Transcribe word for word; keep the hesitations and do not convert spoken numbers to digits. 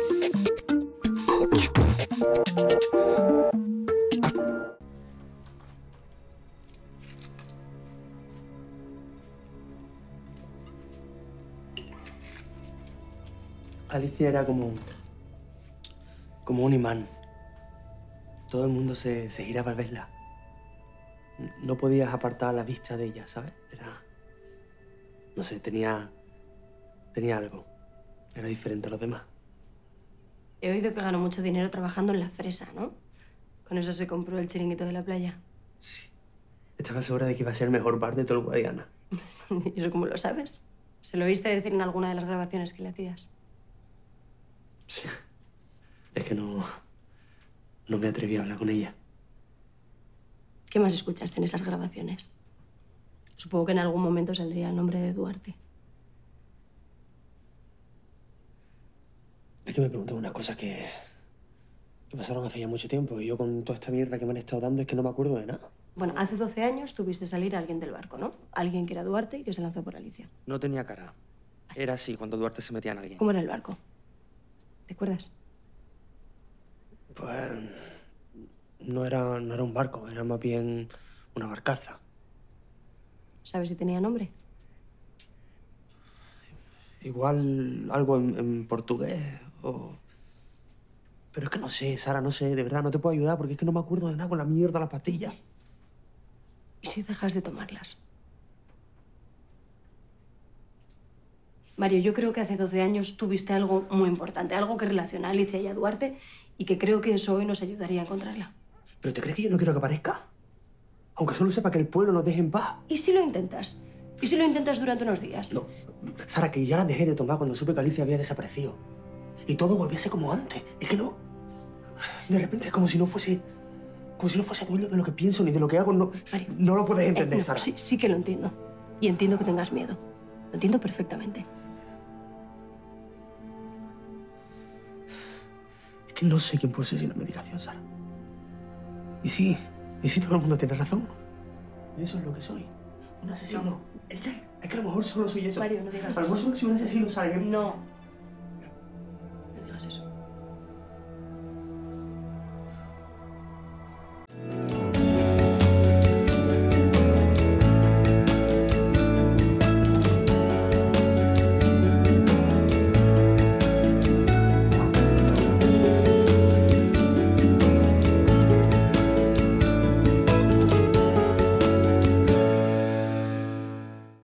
Alicia era como... como un imán. Todo el mundo se, se giraba al verla. No podías apartar la vista de ella, ¿sabes? Era... no sé, tenía... tenía algo. Era diferente a los demás. He oído que ganó mucho dinero trabajando en la fresa, ¿no? Con eso se compró el chiringuito de la playa. Sí. Estaba segura de que iba a ser el mejor bar de todo el Guadiana. ¿Y eso cómo lo sabes? ¿Se lo oíste decir en alguna de las grabaciones que le hacías? Sí. Es que no... no me atreví a hablar con ella. ¿Qué más escuchaste en esas grabaciones? Supongo que en algún momento saldría el nombre de Duarte. Es que me pregunté unas cosas que... que pasaron hace ya mucho tiempo y yo con toda esta mierda que me han estado dando es que no me acuerdo de nada. Bueno, hace doce años tuviste salir a alguien del barco, ¿no? Alguien que era Duarte y que se lanzó por Alicia. No tenía cara. Era así cuando Duarte se metía en alguien. ¿Cómo era el barco? ¿Te acuerdas? Pues... no era, no era un barco, era más bien una barcaza. ¿Sabes si tenía nombre? Igual algo en, en portugués o... Pero es que no sé, Sara, no sé, de verdad, no te puedo ayudar porque es que no me acuerdo de nada con la mierda, las pastillas. ¿Y si dejas de tomarlas? Mario, yo creo que hace doce años tuviste algo muy importante, algo que relaciona a Alicia y a Duarte y que creo que eso hoy nos ayudaría a encontrarla. ¿Pero te crees que yo no quiero que aparezca? Aunque solo sepa que el pueblo nos deje en paz. ¿Y si lo intentas? ¿Y si lo intentas durante unos días? No, Sara, que ya las dejé de tomar cuando supe que Alicia había desaparecido. Y todo volviese como antes. Es que no... De repente es como si no fuese... como si no fuese dueño de lo que pienso ni de lo que hago. No, Mario, no lo puedes entender, eh, no, Sara. Sí, sí que lo entiendo. Y entiendo que tengas miedo. Lo entiendo perfectamente. Es que no sé quién posee la medicación, Sara. Y sí, y sí todo el mundo tiene razón. Y eso es lo que soy. Un asesino. No. Es que, es que a lo mejor solo soy eso. Mario, no digas A lo mejor eso. solo soy un asesino, Sara. que- No.